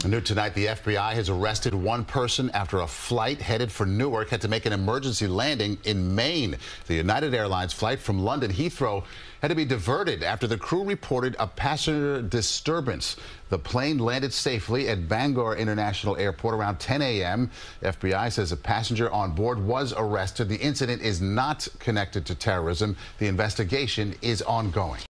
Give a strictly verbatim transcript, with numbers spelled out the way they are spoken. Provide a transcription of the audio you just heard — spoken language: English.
New tonight, the F B I has arrested one person after a flight headed for Newark had to make an emergency landing in Maine. The United Airlines flight from London Heathrow had to be diverted after the crew reported a passenger disturbance. The plane landed safely at Bangor International Airport around ten A M F B I says a passenger on board was arrested. The incident is not connected to terrorism. The investigation is ongoing.